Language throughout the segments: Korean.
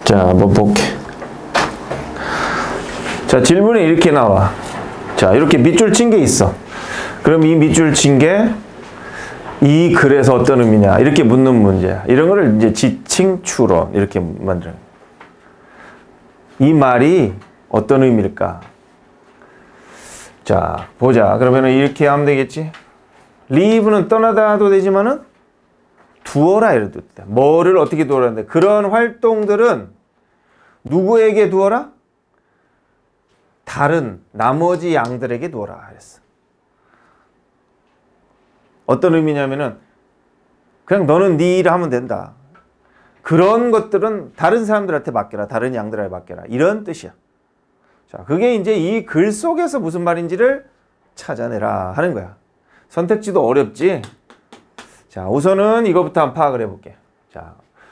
자, 한번 볼게. 자, 질문이 이렇게 나와. 자, 이렇게 밑줄 친 게 있어. 그럼 이 밑줄 친 게 이 글에서 어떤 의미냐 이렇게 묻는 문제야. 이런 거를 이제 지칭 추론 이렇게 만들어. 이 말이 어떤 의미일까? 자, 보자. 그러면은 이렇게 하면 되겠지. leave는 떠나다도 되지만은 두어라 이래도 돼. 뭐를 어떻게 두어라는데 그런 활동들은 누구에게 두어라? 다른 나머지 양들에게 두어라 그랬어. 어떤 의미냐면은 그냥 너는 네 일을 하면 된다. 그런 것들은 다른 사람들한테 맡겨라. 다른 양들한테 맡겨라. 이런 뜻이야. 자, 그게 이제 이 글 속에서 무슨 말인지를 찾아내라 하는 거야. 선택지도 어렵지? 자, 우선은 이거부터 한번 파악을 해볼게. 자,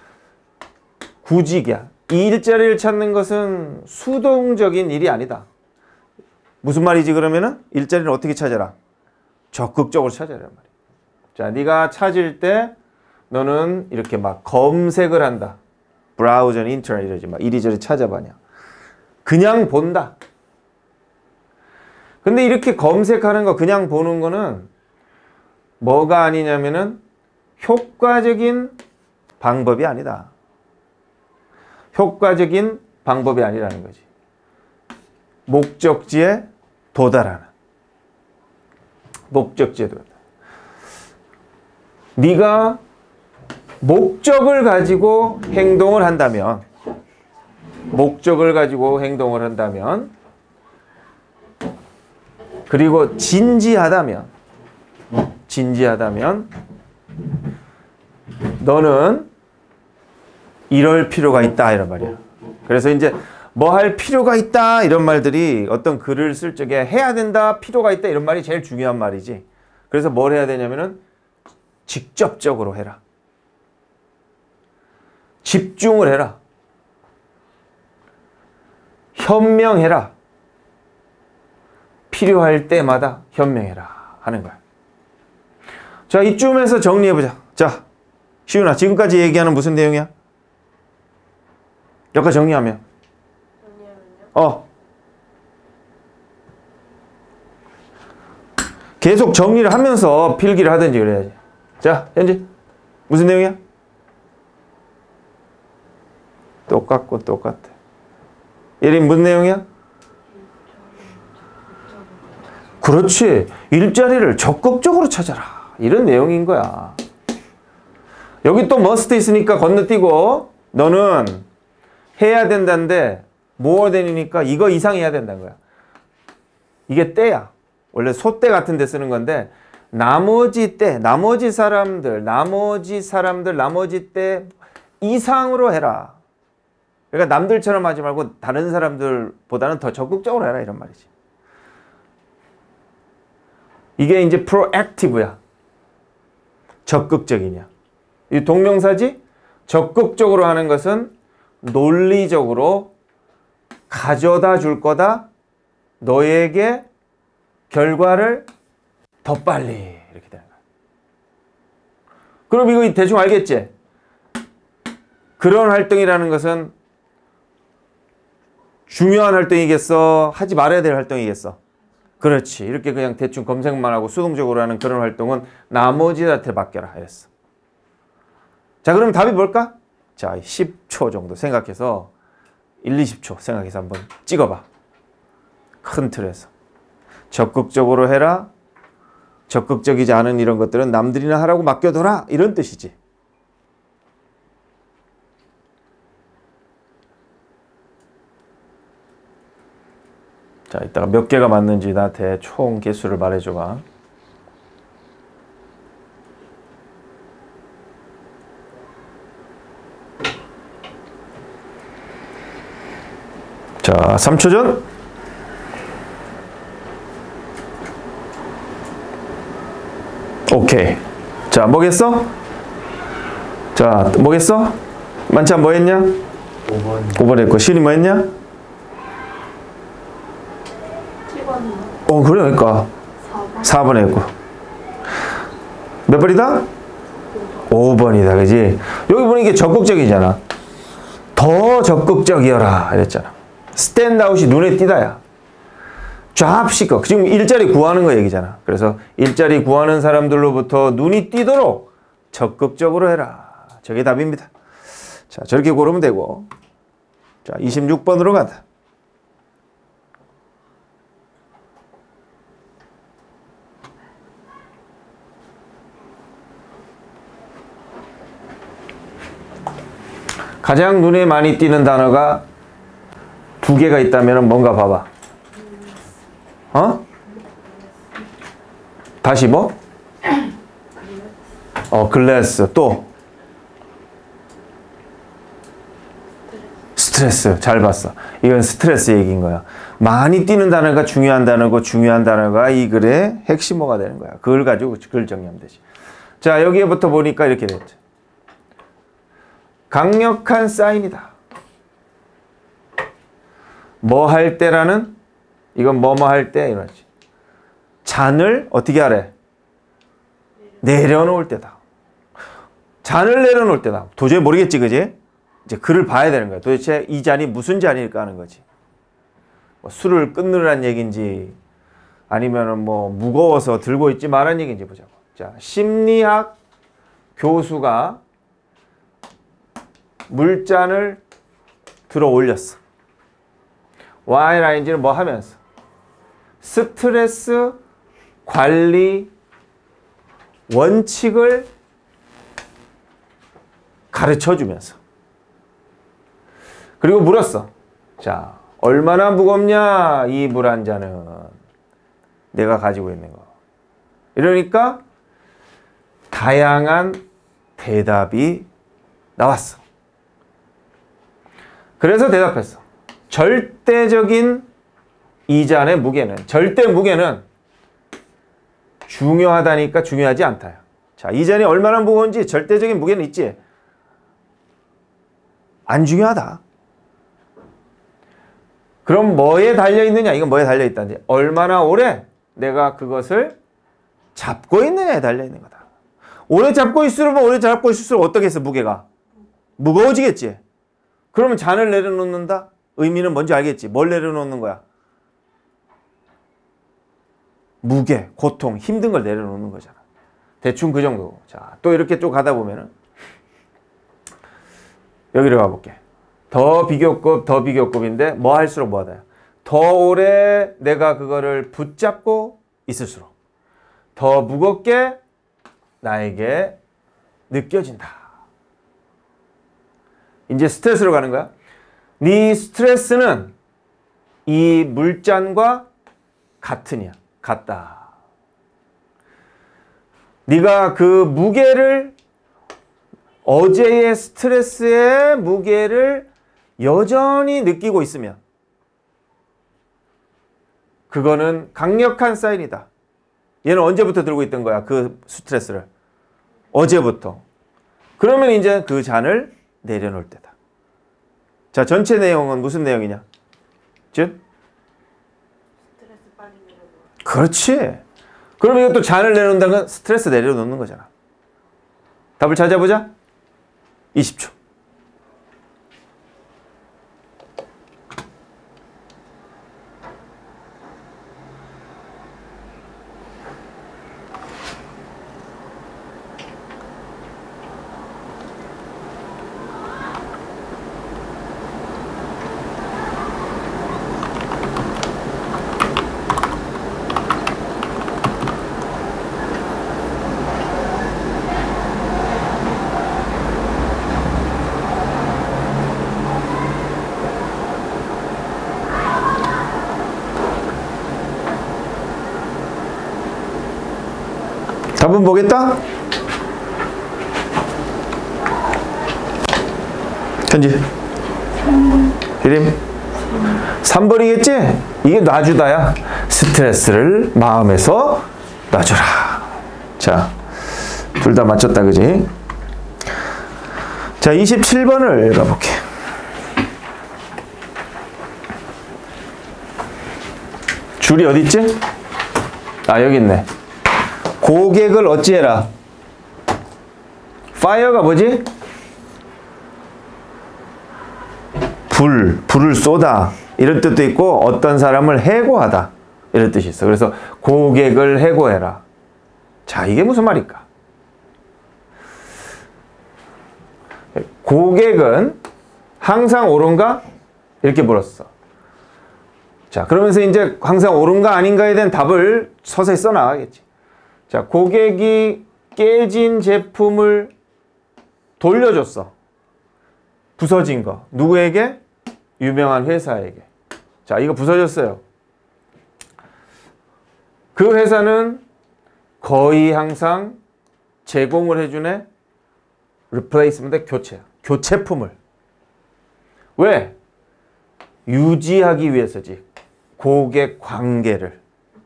구직이야. 이 일자리를 찾는 것은 수동적인 일이 아니다. 무슨 말이지 그러면은? 일자리를 어떻게 찾아라? 적극적으로 찾아라 말이야. 자, 네가 찾을 때 너는 이렇게 막 검색을 한다. 브라우저, 인터넷 이러지 막 이리저리 찾아봐냐. 그냥 본다. 근데 이렇게 검색하는 거 그냥 보는 거는 뭐가 아니냐면은 효과적인 방법이 아니다. 효과적인 방법이 아니라는 거지. 목적지에 도달하는. 목적지에 도달. 네가 목적을 가지고 행동을 한다면 그리고 진지하다면 너는 이럴 필요가 있다 이런 말이야. 그래서 이제 뭐 할 필요가 있다 이런 말들이 어떤 글을 쓸 적에 해야 된다, 필요가 있다 이런 말이 제일 중요한 말이지. 그래서 뭘 해야 되냐면은 직접적으로 해라. 집중을 해라. 현명해라. 필요할 때마다 현명해라 하는 거야. 자, 이쯤에서 정리해보자. 자, 시윤아, 지금까지 얘기하는 무슨 내용이야? 여기까지 정리하면. 계속 정리를 하면서 필기를 하든지 그래야지. 자, 현지. 무슨 내용이야? 똑같고 똑같아. 예린 무슨 내용이야? 그렇지. 일자리를 적극적으로 찾아라. 이런 내용인 거야. 여기 또 must 있으니까 건너뛰고 너는 해야 된다는데 more than이니까 이거 이상 해야 된다는 거야. 이게 때야. 원래 소때 같은 데 쓰는 건데 나머지 때, 나머지 사람들 때 이상으로 해라. 그러니까 남들처럼 하지 말고 다른 사람들보다는 더 적극적으로 해라 이런 말이지. 이게 이제 proactive야. 적극적이냐. 이 동명사지? 적극적으로 하는 것은 논리적으로 가져다 줄 거다. 너에게 결과를 더 빨리 이렇게 되는 거야. 그럼 이거 대충 알겠지? 그런 활동이라는 것은 중요한 활동이겠어? 하지 말아야 될 활동이겠어? 그렇지. 이렇게 그냥 대충 검색만 하고 수동적으로 하는 그런 활동은 나머지한테 맡겨라 이랬어. 자, 그럼 답이 뭘까? 자, 10초 정도 생각해서 1, 20초 생각해서 한번 찍어봐. 큰 틀에서. 적극적으로 해라. 적극적이지 않은 이런 것들은 남들이나 하라고 맡겨둬라. 이런 뜻이지. 자, 이따가 몇 개가 맞는지 나한테 총 개수를 말해줘봐. 자, 3초 전. 오케이. 자, 뭐겠어? 자, 뭐겠어? 만찬 뭐 했냐? 5번 했고, 시은이 뭐 했냐? 7번. 그래, 그러니까. 4번 했고. 몇 번이다? 5번이다, 그지? 여기 보니 이게 적극적이잖아. 더 적극적이어라 이랬잖아. 스탠드아웃이 눈에 띄다야. 잡시껏. 지금 일자리 구하는 거 얘기잖아. 그래서 일자리 구하는 사람들로부터 눈이 띄도록 적극적으로 해라. 저게 답입니다. 자, 저렇게 고르면 되고. 자, 26번으로 가자. 가장 눈에 많이 띄는 단어가 두 개가 있다면 뭔가 봐봐. 어? 다시 뭐? 글래스. 또 스트레스. 잘 봤어. 이건 스트레스 얘기인 거야. 많이 띄는 단어가 중요한 단어고 중요한 단어가 이 글의 핵심어가 되는 거야. 그걸 가지고 글 정리하면 되지. 자, 여기에부터 보니까 이렇게 됐죠. 강력한 사인이다. 뭐 할 때라는, 이건 뭐뭐 할 때 이러지. 잔을 어떻게 하래? 내려놓을 때다. 잔을 내려놓을 때다. 도저히 모르겠지, 그지? 이제 글을 봐야 되는 거야. 도대체 이 잔이 무슨 잔일까 하는 거지. 뭐 술을 끊으라는 얘기인지 아니면 뭐 무거워서 들고 있지 말라는 얘기인지 보자고. 자, 심리학 교수가 물잔을 들어 올렸어. Y라인지는 뭐 하면서? 스트레스 관리 원칙을 가르쳐 주면서. 그리고 물었어. 자, 얼마나 무겁냐, 이 물 한 잔은. 내가 가지고 있는 거. 이러니까 다양한 대답이 나왔어. 그래서 대답했어. 절대적인 이 잔의 무게는, 절대 무게는 중요하다니까 중요하지 않다요. 자, 이 잔이 얼마나 무거운지 절대적인 무게는 있지. 안 중요하다. 그럼 뭐에 달려있느냐? 이건 뭐에 달려있다는지. 얼마나 오래 내가 그것을 잡고 있느냐에 달려있는 거다. 오래 잡고 있으면 오래 잡고 있을수록 어떻게 해서 무게가? 무거워지겠지. 그러면 잔을 내려놓는다? 의미는 뭔지 알겠지? 뭘 내려놓는 거야? 무게, 고통, 힘든 걸 내려놓는 거잖아. 대충 그 정도고. 자, 또 이렇게 쭉 가다 보면은 여기로 가볼게. 더 비교급, 더 비교급인데 뭐 할수록 뭐하다. 더 오래 내가 그거를 붙잡고 있을수록 더 무겁게 나에게 느껴진다. 이제 스트레스로 가는 거야. 네 스트레스는 이 물잔과 같으냐? 같다. 네가 그 무게를, 어제의 스트레스의 무게를 여전히 느끼고 있으면 그거는 강력한 사인이다. 얘는 언제부터 들고 있던 거야? 그 스트레스를. 어제부터. 그러면 이제 그 잔을 내려놓을 때다. 자, 전체 내용은 무슨 내용이냐? 즉? 스트레스 빨리 내려놓아. 그렇지. 그럼 이것도 잔을 내려놓는다는 건 스트레스 내려놓는 거잖아. 답을 찾아보자. 20초. 답은 보겠다? 현지. 1임. 3번이겠지? 이게 놔주다야. 스트레스를 마음에서 놔주라. 자, 둘 다 맞췄다, 그지? 자, 27번을 읽어볼게. 줄이 어디 있지? 아, 여기 있네. 고객을 어찌해라. fire가 뭐지? 불을 쏟아 이런 뜻도 있고 어떤 사람을 해고하다 이런 뜻이 있어. 그래서 고객을 해고해라. 자, 이게 무슨 말일까? 고객은 항상 옳은가? 이렇게 물었어. 자, 그러면서 이제 항상 옳은가 아닌가에 대한 답을 서서히 써나가겠지. 자, 고객이 깨진 제품을 돌려줬어. 부서진 거. 누구에게? 유명한 회사에게. 자, 이거 부서졌어요. 그 회사는 거의 항상 제공을 해주네. replacement의 교체야. 교체품을. 왜? 유지하기 위해서지. 고객 관계를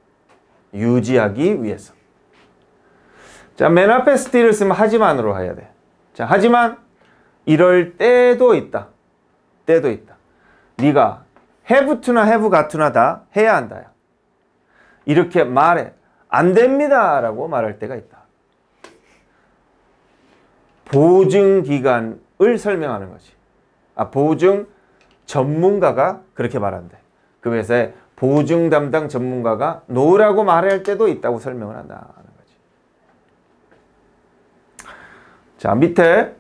유지하기 위해서. 자, 맨 앞에 still을 쓰면 하지만으로 해야 돼. 자, 하지만 이럴 때도 있다. 때도 있다. 네가 have to나 have got to나 다 해야 한다. 이렇게 말해. 안 됩니다 라고 말할 때가 있다. 보증 기간을 설명하는 거지. 보증 전문가가 그렇게 말한대. 그 회사에 보증 담당 전문가가 no라고 말할 때도 있다고 설명을 한다는 거지. 자, 밑에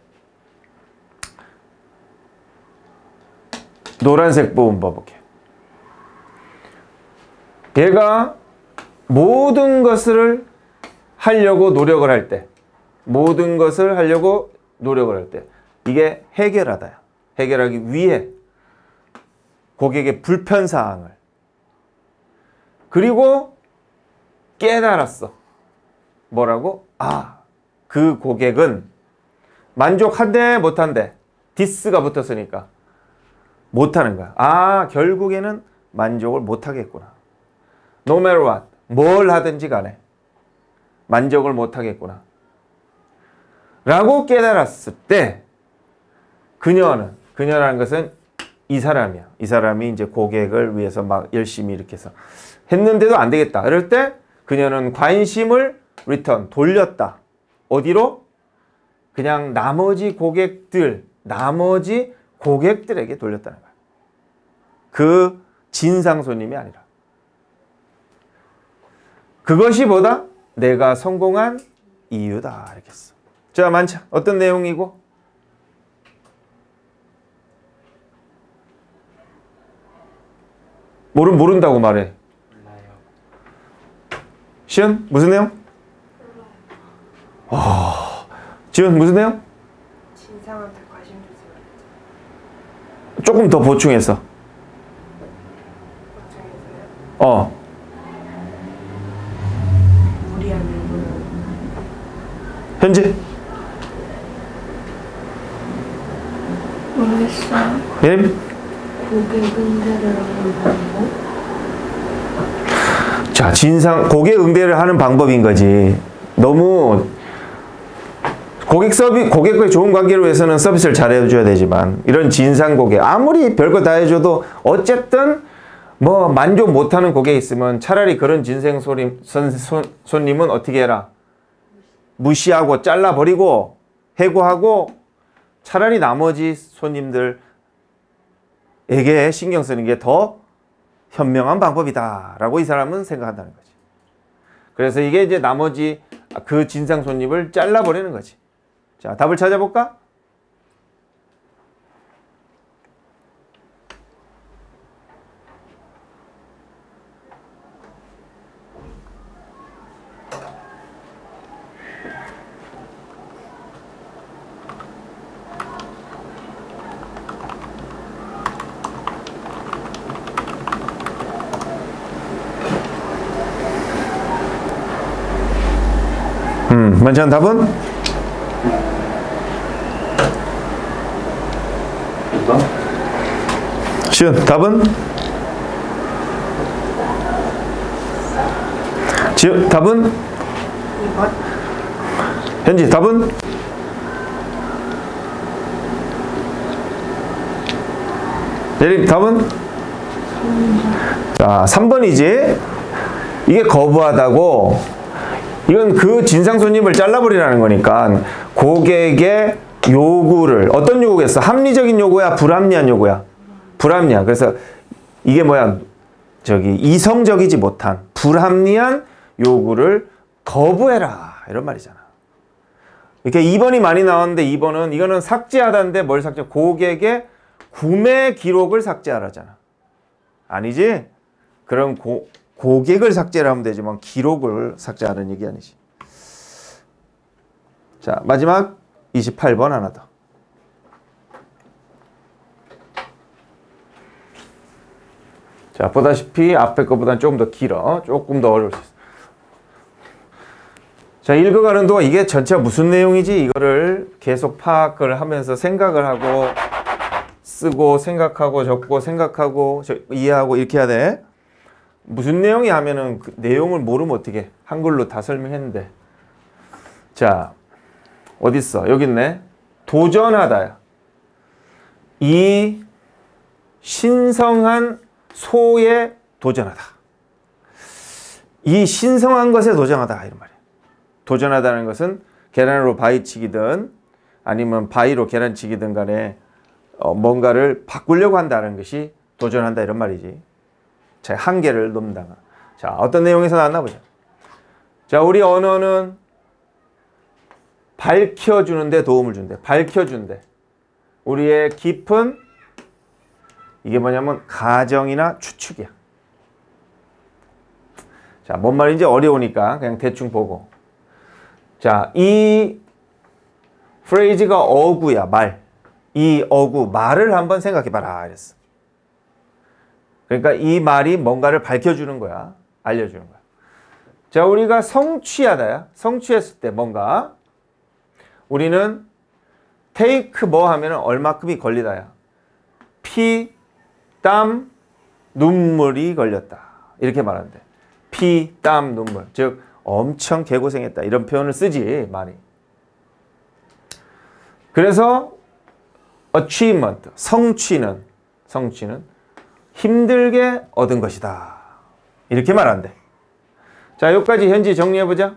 노란색 부분 봐볼게. 얘가 모든 것을 하려고 노력을 할 때, 모든 것을 하려고 노력을 할 때, 이게 해결하다야. 해결하기 위해 고객의 불편사항을. 그리고 깨달았어. 뭐라고? 그 고객은 만족한대, 못한대. 디스가 붙었으니까 못하는 거야. 결국에는 만족을 못하겠구나. No matter what. 뭘 하든지 간에 만족을 못하겠구나. 라고 깨달았을 때 그녀라는 것은 이 사람이야. 이 사람이 이제 고객을 위해서 막 열심히 이렇게 해서 했는데도 안 되겠다. 이럴 때 그녀는 관심을 return, 돌렸다. 어디로? 그냥 나머지 고객들에게 돌렸다는 거야. 그 진상 손님이 아니라. 그것이 뭐다? 내가 성공한 이유다. 이렇게 써. 자, 만차. 어떤 내용이고? 모른다고 말해. 시은 무슨 내용? 지은 무슨 내용? 진상한테 관심 주세요. 조금 더 보충해서. 걱정해서요. 무리한 일부는 현지? 모르겠어요. 예림? 고객 응대를 하는 방법? 자, 고객 응대를 하는 방법인 거지. 너무 고객과의 좋은 관계를 위해서는 서비스를 잘 해줘야 되지만 이런 진상 고객 아무리 별거 다 해줘도 어쨌든 뭐 만족 못하는 고객이 있으면 차라리 그런 진상 손님은 어떻게 해라? 무시하고 잘라버리고 해고하고 차라리 나머지 손님들에게 신경 쓰는 게 더 현명한 방법이다 라고 이 사람은 생각한다는 거지. 그래서 이게 이제 나머지 그 진상 손님을 잘라버리는 거지. 자, 답을 찾아볼까? 만찬 답은? 시은 답은? 지은 답은? 2번. 현지 답은? 예림 답은? 자, 3번이지. 이게 거부하다고. 이건 그 진상 손님을 잘라버리라는 거니까 고객의 요구를 어떤 요구겠어? 합리적인 요구야? 불합리한 요구야? 불합리한. 그래서 이게 뭐야? 저기 이성적이지 못한 불합리한 요구를 거부해라 이런 말이잖아. 이렇게 2번이 많이 나왔는데 2번은 이거는 삭제하다인데 뭘 삭제? 고객의 구매 기록을 삭제하라잖아. 아니지? 그럼 고객을 삭제를 하면 되지만 기록을 삭제하는 얘기 아니지. 자, 마지막 28번 하나 더. 자, 보다시피 앞에 것보다는 조금 더 길어. 조금 더 어려울 수 있어. 자, 읽어가는 동안 이게 전체가 무슨 내용이지? 이거를 계속 파악을 하면서 생각을 하고 쓰고 생각하고 적고 생각하고 이해하고 이렇게 해야 돼. 무슨 내용이 하면은 그 내용을 모르면 어떻게 한글로 다 설명했는데. 자, 어딨어? 여기 있네. 도전하다야. 이 신성한 소에 도전하다. 이 신성한 것에 도전하다 이런 말이야. 도전하다는 것은 계란으로 바위치기든 아니면 바위로 계란치기든 간에 뭔가를 바꾸려고 한다는 것이 도전한다 이런 말이지. 자, 한계를 넘는다. 자, 어떤 내용에서 나왔나 보자. 자, 우리 언어는 밝혀주는데 도움을 준대. 밝혀준대. 우리의 깊은 이게 뭐냐면 가정이나 추측이야. 자, 뭔 말인지 어려우니까 그냥 대충 보고. 자, 이 프레이즈가 어구야, 말. 이 어구, 말을 한번 생각해봐라. 이랬어. 그러니까 이 말이 뭔가를 밝혀주는 거야. 알려주는 거야. 자, 우리가 성취하다야. 성취했을 때 뭔가. 우리는 take 뭐 하면 얼마큼이 걸리다야. 피, 땀, 눈물이 걸렸다. 이렇게 말하는데. 피, 땀, 눈물. 즉, 엄청 개고생했다. 이런 표현을 쓰지, 말이. 그래서 achievement, 성취는 힘들게 얻은 것이다. 이렇게 말한대. 자, 여기까지 현지 정리해보자.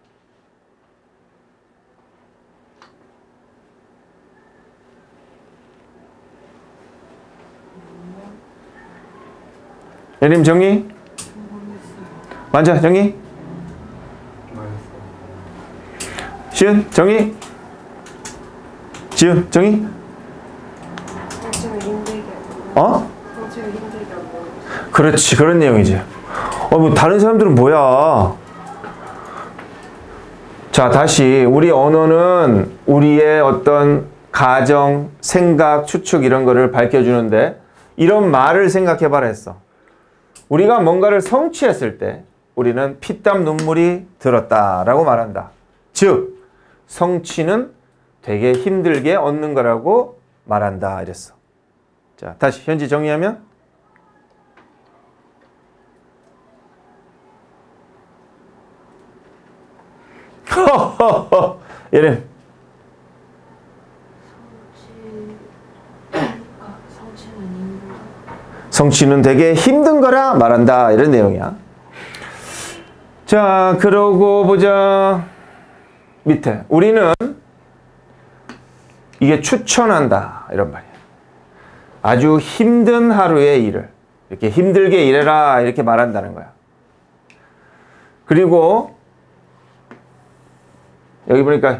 예림 정리? 만자 정리? 시은 정리? 지은 정리? 어? 그렇지, 그런 내용이지. 뭐 다른 사람들은 뭐야? 자, 다시 우리 언어는 우리의 어떤 가정, 생각, 추측 이런 거를 밝혀주는데 이런 말을 생각해봐라 했어. 우리가 뭔가를 성취했을 때 우리는 피땀 눈물이 들었다라고 말한다. 즉, 성취는 되게 힘들게 얻는 거라고 말한다 이랬어. 자, 다시 현지 정리하면 예림 성취는 되게 힘든 거라 말한다 이런 내용이야. 자, 그러고 보자. 밑에 우리는 이게 추천한다 이런 말이야. 아주 힘든 하루의 일을 이렇게 힘들게 일해라 이렇게 말한다는 거야. 그리고 여기 보니까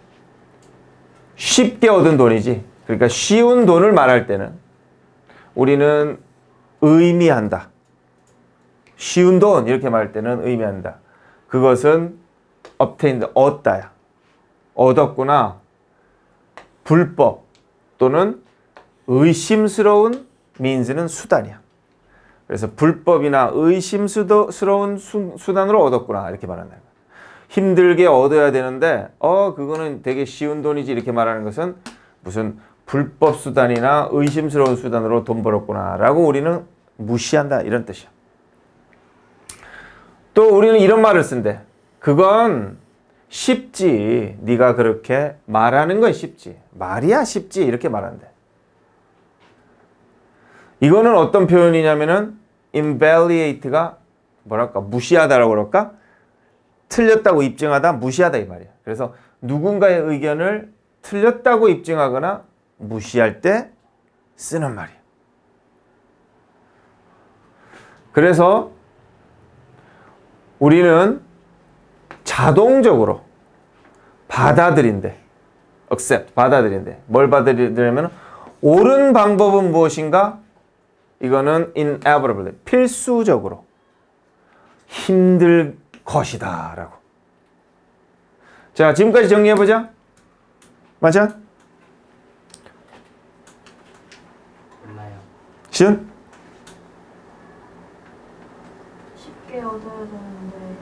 쉽게 얻은 돈이지. 그러니까 쉬운 돈을 말할 때는 우리는 의미한다. 쉬운 돈 이렇게 말할 때는 의미한다. 그것은 obtained, 얻다야. 얻었구나. 불법 또는 의심스러운 means는 수단이야. 그래서 불법이나 의심스러운 수단으로 얻었구나 이렇게 말한다. 힘들게 얻어야 되는데 그거는 되게 쉬운 돈이지 이렇게 말하는 것은 무슨 불법 수단이나 의심스러운 수단으로 돈 벌었구나 라고 우리는 무시한다 이런 뜻이야. 또 우리는 이런 말을 쓴대. 그건 쉽지. 네가 그렇게 말하는 건 쉽지. 말이야 쉽지 이렇게 말한대. 이거는 어떤 표현이냐면은 invalidate가 뭐랄까 무시하다라고 그럴까? 틀렸다고 입증하다 무시하다 이 말이야. 그래서 누군가의 의견을 틀렸다고 입증하거나 무시할 때 쓰는 말이야. 그래서 우리는 자동적으로 받아들인대. accept, 받아들인대. 뭘 받아들이냐면 옳은 방법은 무엇인가? 이거는 inevitably, 필수적으로 힘들 것이다 라고. 자, 지금까지 정리해보자. 맞아? 몰라요. 시은? 쉽게 얻어야 되는데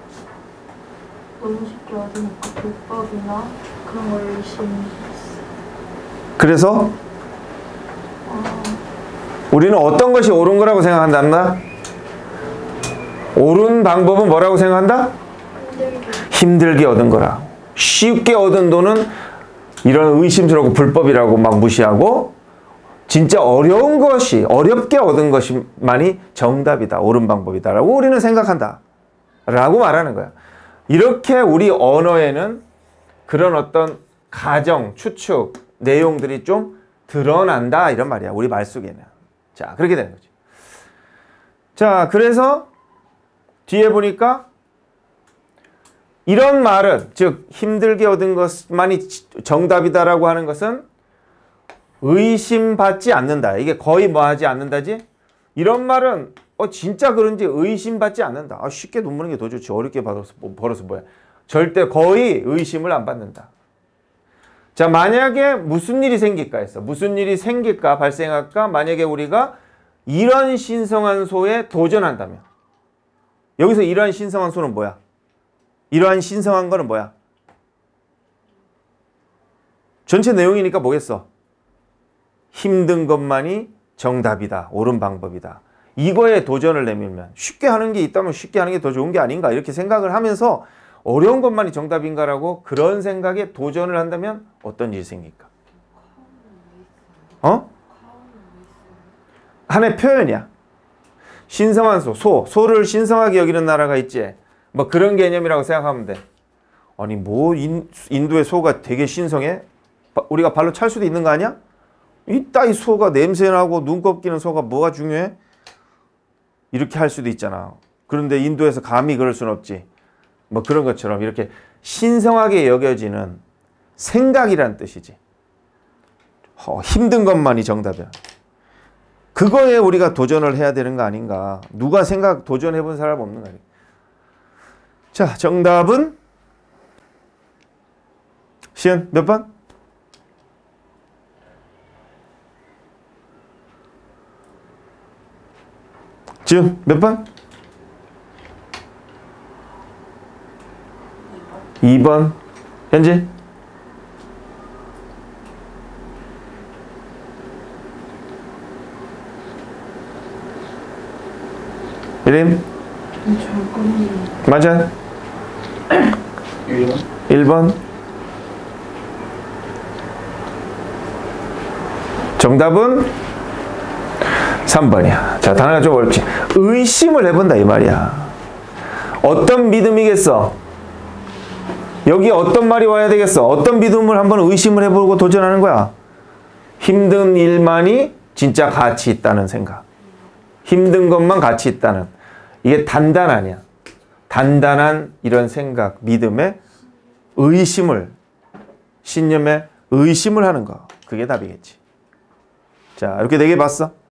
너무 쉽게 얻으니까 불법이나 그런 걸 의심했어. 그래서 우리는 어떤 것이 옳은 거라고 생각한다? 옳은 방법은 뭐라고 생각한다? 힘들게 얻은 거라. 쉽게 얻은 돈은 이런 의심스럽고 불법이라고 막 무시하고 진짜 어려운 것이, 어렵게 얻은 것만이 정답이다, 옳은 방법이다 라고 우리는 생각한다 라고 말하는 거야. 이렇게 우리 언어에는 그런 어떤 가정, 추측, 내용들이 좀 드러난다 이런 말이야, 우리 말 속에는. 자, 그렇게 되는 거지. 자, 그래서 뒤에 보니까 이런 말은, 즉 힘들게 얻은 것만이 정답이다라고 하는 것은 의심받지 않는다. 이게 거의 뭐 하지 않는다지? 이런 말은 진짜 그런지 의심받지 않는다. 쉽게 돈 버는 게 더 좋지. 어렵게 벌어서 뭐야. 절대 거의 의심을 안 받는다. 자, 만약에 무슨 일이 생길까 했어. 무슨 일이 생길까, 발생할까? 만약에 우리가 이런 신성한 소에 도전한다면. 여기서 이러한 신성한 소는 뭐야? 이러한 신성한 거는 뭐야? 전체 내용이니까 뭐겠어? 힘든 것만이 정답이다. 옳은 방법이다. 이거에 도전을 내밀면 쉽게 하는 게 있다면 쉽게 하는 게 더 좋은 게 아닌가 이렇게 생각을 하면서 어려운 것만이 정답인가라고 그런 생각에 도전을 한다면 어떤 일이 생길까? 하나의 표현이야. 신성한 소를 신성하게 여기는 나라가 있지. 뭐 그런 개념이라고 생각하면 돼. 아니 뭐 인도의 소가 되게 신성해? 우리가 발로 찰 수도 있는 거 아니야? 이따 이 소가 냄새나고 눈곱 끼는 소가 뭐가 중요해? 이렇게 할 수도 있잖아. 그런데 인도에서 감히 그럴 수는 없지. 뭐 그런 것처럼 이렇게 신성하게 여겨지는 생각이란 뜻이지. 힘든 것만이 정답이야. 그거에 우리가 도전을 해야 되는 거 아닌가. 누가 도전해 본 사람 없는 거 아니야. 자, 정답은 시은 몇 번? 지금 몇 번? 2번. 현지? 이림? 맞아? 1번? 1번. 정답은 3번이야. 자, 단어가 좀 어렵지. 의심을 해본다 이 말이야. 어떤 믿음이겠어? 여기 어떤 말이 와야 되겠어? 어떤 믿음을 한번 의심을 해보고 도전하는 거야. 힘든 일만이 진짜 가치 있다는 생각. 힘든 것만 가치 있다는. 이게 단단 아니야. 단단한 이런 생각, 믿음에 의심을, 신념에 의심을 하는 거. 그게 답이겠지. 자, 이렇게 4개 봤어?